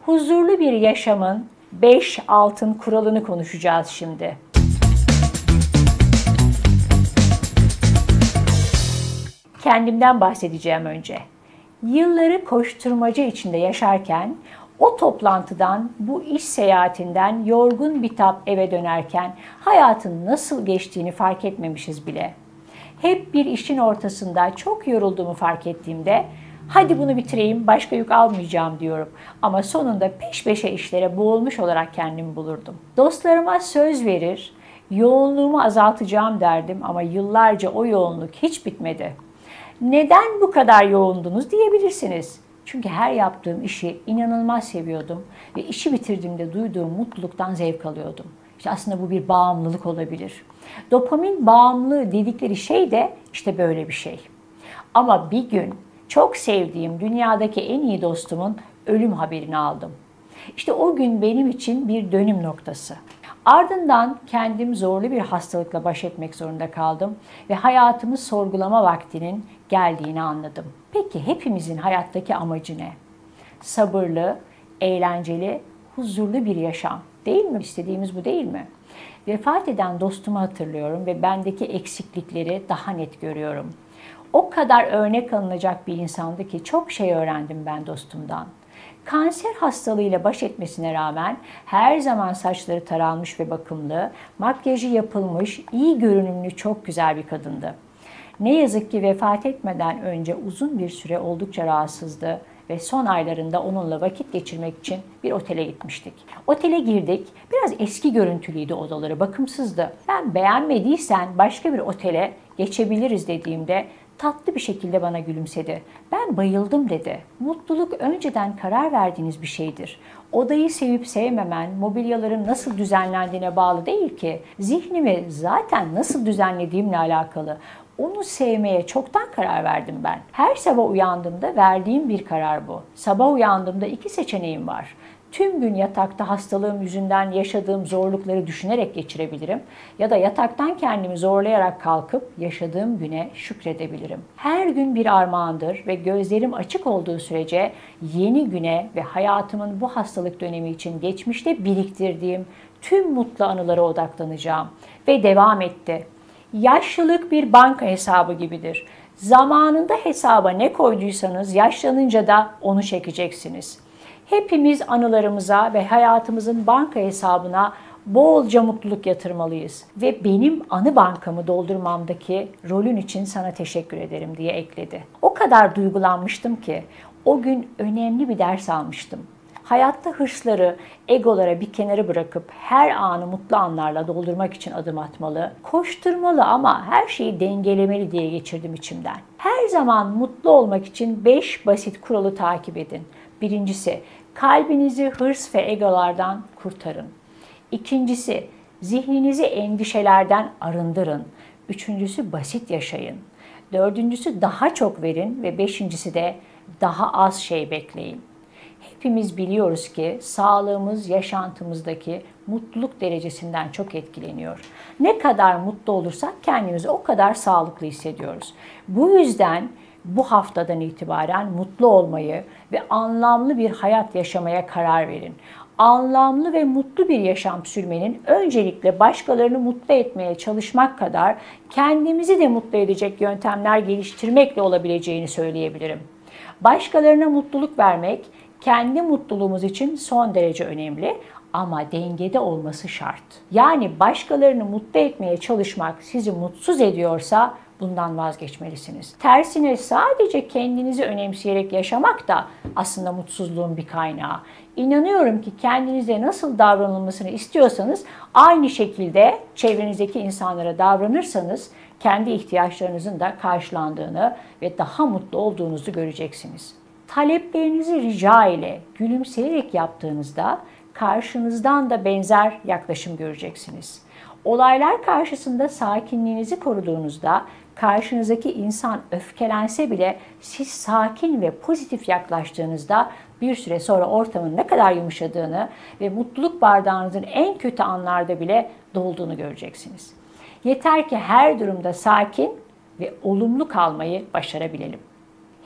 Huzurlu bir yaşamın 5 altın kuralını konuşacağız şimdi. Kendimden bahsedeceğim önce. Yılları koşturmaca içinde yaşarken, o toplantıdan, bu iş seyahatinden yorgun bitap eve dönerken hayatın nasıl geçtiğini fark etmemişiz bile. Hep bir işin ortasında çok yorulduğumu fark ettiğimde, hadi bunu bitireyim, başka yük almayacağım diyorum. Ama sonunda peş peşe işlere boğulmuş olarak kendimi bulurdum. Dostlarıma söz verir, yoğunluğumu azaltacağım derdim ama yıllarca o yoğunluk hiç bitmedi. Neden bu kadar yoğundunuz diyebilirsiniz. Çünkü her yaptığım işi inanılmaz seviyordum ve işi bitirdiğimde duyduğum mutluluktan zevk alıyordum. İşte aslında bu bir bağımlılık olabilir. Dopamin bağımlılığı dedikleri şey de işte böyle bir şey. Ama bir gün çok sevdiğim dünyadaki en iyi dostumun ölüm haberini aldım. İşte o gün benim için bir dönüm noktası. Ardından kendim zorlu bir hastalıkla baş etmek zorunda kaldım ve hayatımı sorgulama vaktinin geldiğini anladım. Peki hepimizin hayattaki amacı ne? Sabırlı, eğlenceli, huzurlu bir yaşam. Değil mi? İstediğimiz bu değil mi? Vefat eden dostumu hatırlıyorum ve bendeki eksiklikleri daha net görüyorum. O kadar örnek alınacak bir insandı ki çok şey öğrendim ben dostumdan. Kanser hastalığıyla baş etmesine rağmen her zaman saçları taranmış ve bakımlı, makyajı yapılmış, iyi görünümlü çok güzel bir kadındı. Ne yazık ki vefat etmeden önce uzun bir süre oldukça rahatsızdı ve son aylarında onunla vakit geçirmek için bir otele gitmiştik. Otele girdik, biraz eski görüntülüydü odaları, bakımsızdı. Ben beğenmediysen başka bir otele geçebiliriz dediğimde tatlı bir şekilde bana gülümsedi. Ben bayıldım dedi. Mutluluk önceden karar verdiğiniz bir şeydir. Odayı sevip sevmemen, mobilyaların nasıl düzenlendiğine bağlı değil ki. Zihnimi zaten nasıl düzenlediğimle alakalı. Onu sevmeye çoktan karar verdim ben. Her sabah uyandığımda verdiğim bir karar bu. Sabah uyandığımda 2 seçeneğim var. Tüm gün yatakta hastalığım yüzünden yaşadığım zorlukları düşünerek geçirebilirim ya da yataktan kendimi zorlayarak kalkıp yaşadığım güne şükredebilirim. Her gün bir armağandır ve gözlerim açık olduğu sürece yeni güne ve hayatımın bu hastalık dönemi için geçmişte biriktirdiğim tüm mutlu anılara odaklanacağım. Ve devam etti. Yaşlılık bir banka hesabı gibidir. Zamanında hesaba ne koyduysanız yaşlanınca da onu çekeceksiniz. Hepimiz anılarımıza ve hayatımızın banka hesabına bolca mutluluk yatırmalıyız. Ve benim anı bankamı doldurmamdaki rolün için sana teşekkür ederim diye ekledi. O kadar duygulanmıştım ki o gün önemli bir ders almıştım. Hayatta hırsları, egolara bir kenara bırakıp her anı mutlu anlarla doldurmak için adım atmalı, koşturmalı ama her şeyi dengelemeli diye geçirdim içimden. Her zaman mutlu olmak için 5 basit kuralı takip edin. Birincisi, kalbinizi hırs ve egolardan kurtarın. İkincisi, zihninizi endişelerden arındırın. Üçüncüsü, basit yaşayın. Dördüncüsü, daha çok verin ve beşincisi de daha az şey bekleyin. Hepimiz biliyoruz ki sağlığımız yaşantımızdaki mutluluk derecesinden çok etkileniyor. Ne kadar mutlu olursak kendimizi o kadar sağlıklı hissediyoruz. Bu yüzden bu haftadan itibaren mutlu olmayı ve anlamlı bir hayat yaşamaya karar verin. Anlamlı ve mutlu bir yaşam sürmenin öncelikle başkalarını mutlu etmeye çalışmak kadar kendimizi de mutlu edecek yöntemler geliştirmekle olabileceğini söyleyebilirim. Başkalarına mutluluk vermek kendi mutluluğumuz için son derece önemli ama dengede olması şart. Yani başkalarını mutlu etmeye çalışmak sizi mutsuz ediyorsa bundan vazgeçmelisiniz. Tersine sadece kendinizi önemseyerek yaşamak da aslında mutsuzluğun bir kaynağı. İnanıyorum ki kendinize nasıl davranılmasını istiyorsanız aynı şekilde çevrenizdeki insanlara davranırsanız kendi ihtiyaçlarınızın da karşılandığını ve daha mutlu olduğunuzu göreceksiniz. Taleplerinizi rica ile gülümseyerek yaptığınızda karşınızdan da benzer yaklaşım göreceksiniz. Olaylar karşısında sakinliğinizi koruduğunuzda karşınızdaki insan öfkelense bile siz sakin ve pozitif yaklaştığınızda bir süre sonra ortamın ne kadar yumuşadığını ve mutluluk bardağınızın en kötü anlarda bile dolduğunu göreceksiniz. Yeter ki her durumda sakin ve olumlu kalmayı başarabilelim.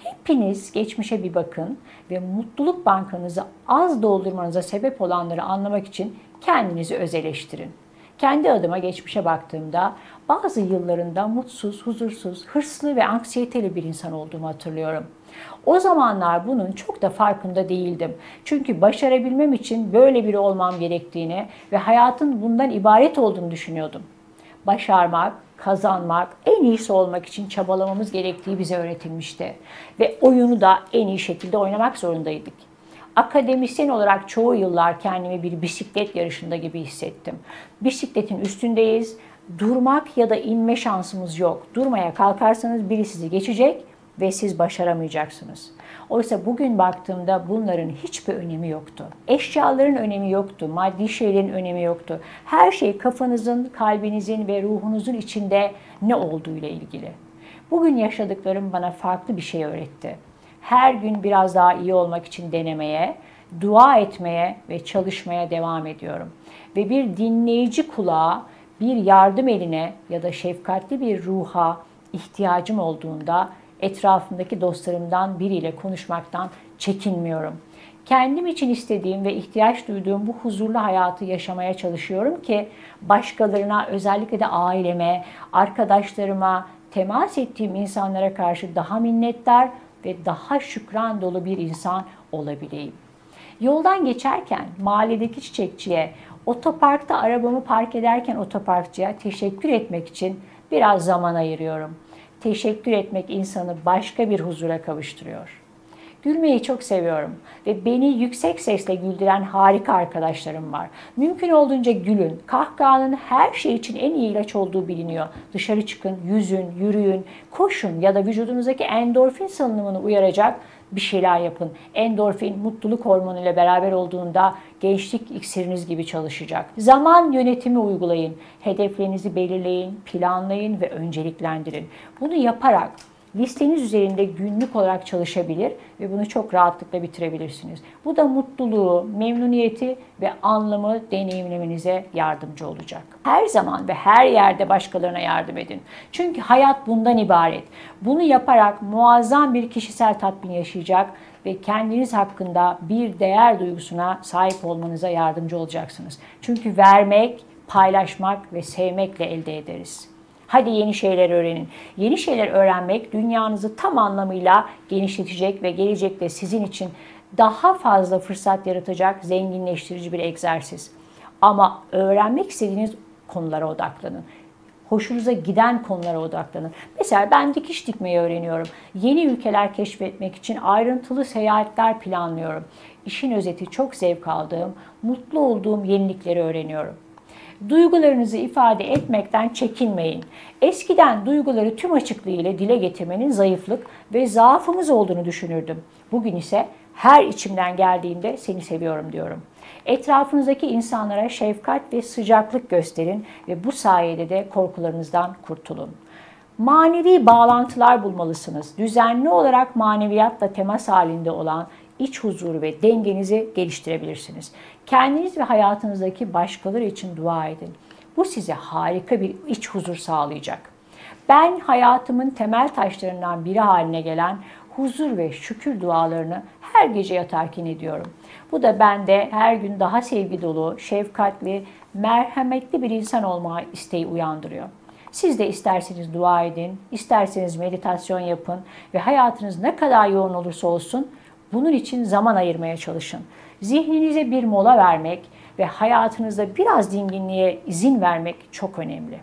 Hepiniz geçmişe bir bakın ve mutluluk bankanızı az doldurmanıza sebep olanları anlamak için kendinizi öz eleştirin. Kendi adıma geçmişe baktığımda bazı yıllarında mutsuz, huzursuz, hırslı ve anksiyeteli bir insan olduğumu hatırlıyorum. O zamanlar bunun çok da farkında değildim. Çünkü başarabilmem için böyle biri olmam gerektiğini ve hayatın bundan ibaret olduğunu düşünüyordum. Başarmak, kazanmak, en iyisi olmak için çabalamamız gerektiği bize öğretilmişti. Ve oyunu da en iyi şekilde oynamak zorundaydık. Akademisyen olarak çoğu yıllar kendimi bir bisiklet yarışında gibi hissettim. Bisikletin üstündeyiz, durmak ya da inme şansımız yok. Durmaya kalkarsanız biri sizi geçecek ve siz başaramayacaksınız. Oysa bugün baktığımda bunların hiçbir önemi yoktu. Eşyaların önemi yoktu, maddi şeylerin önemi yoktu. Her şey kafanızın, kalbinizin ve ruhunuzun içinde ne olduğuyla ilgili. Bugün yaşadıklarım bana farklı bir şey öğretti. Her gün biraz daha iyi olmak için denemeye, dua etmeye ve çalışmaya devam ediyorum. Ve bir dinleyici kulağa, bir yardım eline ya da şefkatli bir ruha ihtiyacım olduğunda etrafımdaki dostlarımdan biriyle konuşmaktan çekinmiyorum. Kendim için istediğim ve ihtiyaç duyduğum bu huzurlu hayatı yaşamaya çalışıyorum ki başkalarına, özellikle de aileme, arkadaşlarıma, temas ettiğim insanlara karşı daha minnettar ve daha şükran dolu bir insan olabileyim. Yoldan geçerken mahalledeki çiçekçiye, otoparkta arabamı park ederken otoparkçıya teşekkür etmek için biraz zaman ayırıyorum. Teşekkür etmek insanı başka bir huzura kavuşturuyor. Gülmeyi çok seviyorum ve beni yüksek sesle güldüren harika arkadaşlarım var. Mümkün olduğunca gülün. Kahkahanın her şey için en iyi ilaç olduğu biliniyor. Dışarı çıkın, yüzün, yürüyün, koşun ya da vücudunuzdaki endorfin salınımını uyaracak bir şeyler yapın. Endorfin, mutluluk hormonu ile beraber olduğunda gençlik iksiriniz gibi çalışacak. Zaman yönetimi uygulayın. Hedeflerinizi belirleyin, planlayın ve önceliklendirin. Bunu yaparak listeniz üzerinde günlük olarak çalışabilir ve bunu çok rahatlıkla bitirebilirsiniz. Bu da mutluluğu, memnuniyeti ve anlamı deneyimlemenize yardımcı olacak. Her zaman ve her yerde başkalarına yardım edin. Çünkü hayat bundan ibaret. Bunu yaparak muazzam bir kişisel tatmin yaşayacak ve kendiniz hakkında bir değer duygusuna sahip olmanıza yardımcı olacaksınız. Çünkü vermek, paylaşmak ve sevmekle elde ederiz. Hadi yeni şeyler öğrenin. Yeni şeyler öğrenmek dünyanızı tam anlamıyla genişletecek ve gelecekte sizin için daha fazla fırsat yaratacak zenginleştirici bir egzersiz. Ama öğrenmek istediğiniz konulara odaklanın. Hoşunuza giden konulara odaklanın. Mesela ben dikiş dikmeyi öğreniyorum. Yeni ülkeler keşfetmek için ayrıntılı seyahatler planlıyorum. İşin özeti çok zevk aldığım, mutlu olduğum yenilikleri öğreniyorum. Duygularınızı ifade etmekten çekinmeyin. Eskiden duyguları tüm açıklığıyla dile getirmenin zayıflık ve zaafımız olduğunu düşünürdüm. Bugün ise her içimden geldiğinde seni seviyorum diyorum. Etrafınızdaki insanlara şefkat ve sıcaklık gösterin ve bu sayede de korkularınızdan kurtulun. Manevi bağlantılar bulmalısınız. Düzenli olarak maneviyatla temas halinde olan iç huzuru ve dengenizi geliştirebilirsiniz. Kendiniz ve hayatınızdaki başkaları için dua edin. Bu size harika bir iç huzur sağlayacak. Ben hayatımın temel taşlarından biri haline gelen huzur ve şükür dualarını her gece yatarken ediyorum. Bu da bende her gün daha sevgi dolu, şefkatli, merhametli bir insan olma isteği uyandırıyor. Siz de isterseniz dua edin, isterseniz meditasyon yapın ve hayatınız ne kadar yoğun olursa olsun bunun için zaman ayırmaya çalışın. Zihninize bir mola vermek ve hayatınızda biraz dinginliğe izin vermek çok önemli.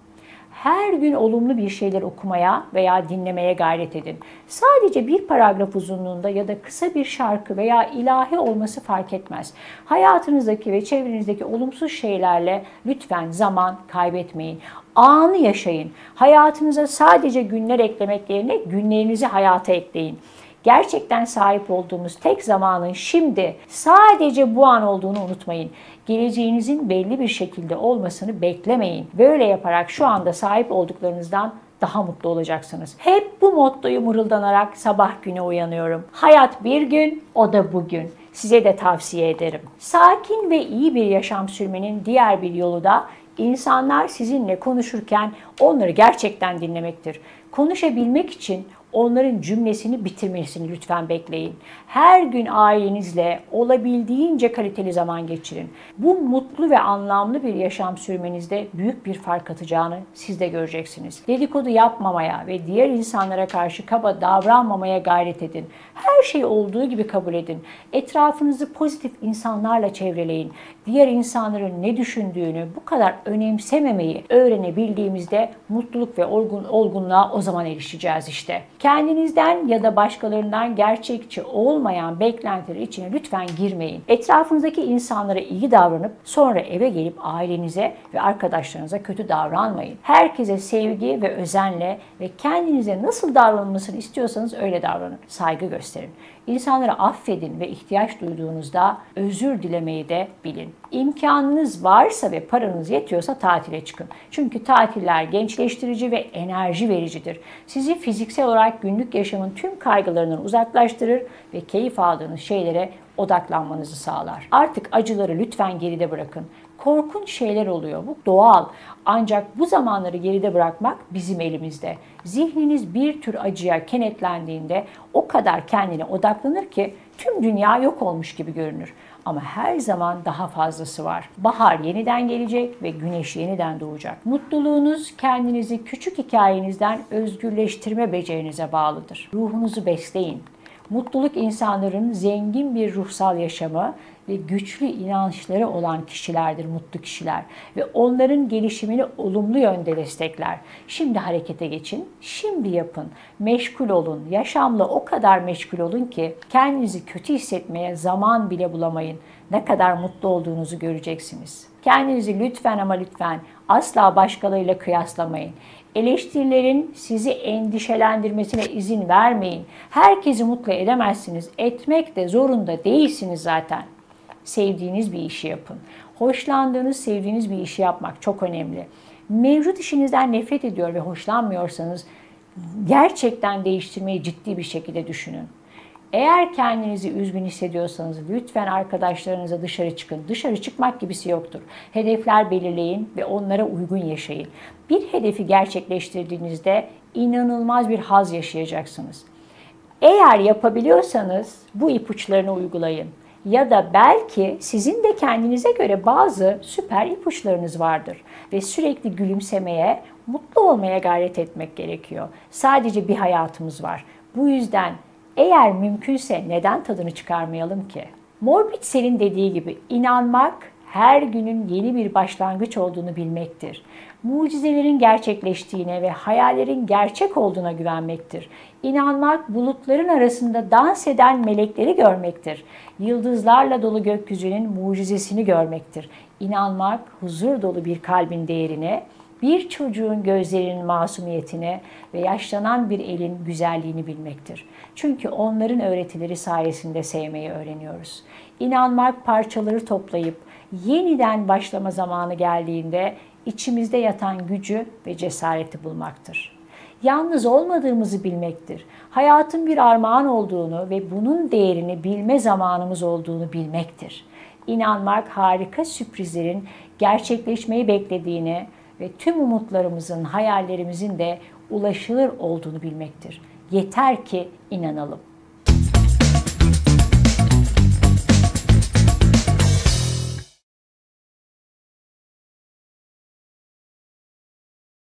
Her gün olumlu bir şeyler okumaya veya dinlemeye gayret edin. Sadece bir paragraf uzunluğunda ya da kısa bir şarkı veya ilahi olması fark etmez. Hayatınızdaki ve çevrenizdeki olumsuz şeylerle lütfen zaman kaybetmeyin. Anı yaşayın. Hayatınıza sadece günler eklemek yerine günlerinizi hayata ekleyin. Gerçekten sahip olduğumuz tek zamanın şimdi, sadece bu an olduğunu unutmayın. Geleceğinizin belli bir şekilde olmasını beklemeyin. Böyle yaparak şu anda sahip olduklarınızdan daha mutlu olacaksınız. Hep bu mottoyu mırıldanarak sabah güne uyanıyorum. Hayat bir gün, o da bugün. Size de tavsiye ederim. Sakin ve iyi bir yaşam sürmenin diğer bir yolu da insanlar sizinle konuşurken onları gerçekten dinlemektir. Konuşabilmek için onların cümlesini bitirmesini lütfen bekleyin. Her gün ailenizle olabildiğince kaliteli zaman geçirin. Bu mutlu ve anlamlı bir yaşam sürmenizde büyük bir fark atacağını siz de göreceksiniz. Dedikodu yapmamaya ve diğer insanlara karşı kaba davranmamaya gayret edin. Her şeyi olduğu gibi kabul edin. Etrafınızı pozitif insanlarla çevreleyin. Diğer insanların ne düşündüğünü bu kadar önemsememeyi öğrenebildiğimizde mutluluk ve olgunluğa o zaman erişeceğiz işte. Kendinizden ya da başkalarından gerçekçi olmayan beklentiler içine lütfen girmeyin. Etrafınızdaki insanlara iyi davranıp sonra eve gelip ailenize ve arkadaşlarınıza kötü davranmayın. Herkese sevgi ve özenle ve kendinize nasıl davranılmasını istiyorsanız öyle davranın. Saygı gösterin. İnsanları affedin ve ihtiyaç duyduğunuzda özür dilemeyi de bilin. İmkanınız varsa ve paranız yetiyorsa tatile çıkın. Çünkü tatiller gençleştirici ve enerji vericidir. Sizi fiziksel olarak günlük yaşamın tüm kaygılarından uzaklaştırır ve keyif aldığınız şeylere odaklanmanızı sağlar. Artık acıları lütfen geride bırakın. Korkunç şeyler oluyor. Bu doğal. Ancak bu zamanları geride bırakmak bizim elimizde. Zihniniz bir tür acıya kenetlendiğinde o kadar kendine odaklanır ki tüm dünya yok olmuş gibi görünür. Ama her zaman daha fazlası var. Bahar yeniden gelecek ve güneş yeniden doğacak. Mutluluğunuz kendinizi küçük hikayenizden özgürleştirme becerinize bağlıdır. Ruhunuzu besleyin. Mutluluk insanların zengin bir ruhsal yaşamı ve güçlü inançları olan kişilerdir mutlu kişiler ve onların gelişimini olumlu yönde destekler. Şimdi harekete geçin, şimdi yapın, meşgul olun, yaşamla o kadar meşgul olun ki kendinizi kötü hissetmeye zaman bile bulamayın. Ne kadar mutlu olduğunuzu göreceksiniz. Kendinizi lütfen ama lütfen asla başkalarıyla kıyaslamayın. Eleştirilerin sizi endişelendirmesine izin vermeyin. Herkesi mutlu edemezsiniz. Etmek de zorunda değilsiniz zaten. Sevdiğiniz bir işi yapın. Hoşlandığınız, sevdiğiniz bir işi yapmak çok önemli. Mevcut işinizden nefret ediyor ve hoşlanmıyorsanız gerçekten değiştirmeyi ciddi bir şekilde düşünün. Eğer kendinizi üzgün hissediyorsanız lütfen arkadaşlarınıza dışarı çıkın. Dışarı çıkmak gibisi yoktur. Hedefler belirleyin ve onlara uygun yaşayın. Bir hedefi gerçekleştirdiğinizde inanılmaz bir haz yaşayacaksınız. Eğer yapabiliyorsanız bu ipuçlarını uygulayın. Ya da belki sizin de kendinize göre bazı süper ipuçlarınız vardır ve sürekli gülümsemeye, mutlu olmaya gayret etmek gerekiyor. Sadece bir hayatımız var. Bu yüzden eğer mümkünse neden tadını çıkarmayalım ki? Morbidsel'in dediği gibi inanmak her günün yeni bir başlangıç olduğunu bilmektir. Mucizelerin gerçekleştiğine ve hayallerin gerçek olduğuna güvenmektir. İnanmak bulutların arasında dans eden melekleri görmektir. Yıldızlarla dolu gökyüzünün mucizesini görmektir. İnanmak huzur dolu bir kalbin değerine, bir çocuğun gözlerinin masumiyetine ve yaşlanan bir elin güzelliğini bilmektir. Çünkü onların öğretileri sayesinde sevmeyi öğreniyoruz. İnanmak parçaları toplayıp yeniden başlama zamanı geldiğinde içimizde yatan gücü ve cesareti bulmaktır. Yalnız olmadığımızı bilmektir. Hayatın bir armağan olduğunu ve bunun değerini bilme zamanımız olduğunu bilmektir. İnanmak harika sürprizlerin gerçekleşmeyi beklediğini ve tüm umutlarımızın, hayallerimizin de ulaşılır olduğunu bilmektir. Yeter ki inanalım.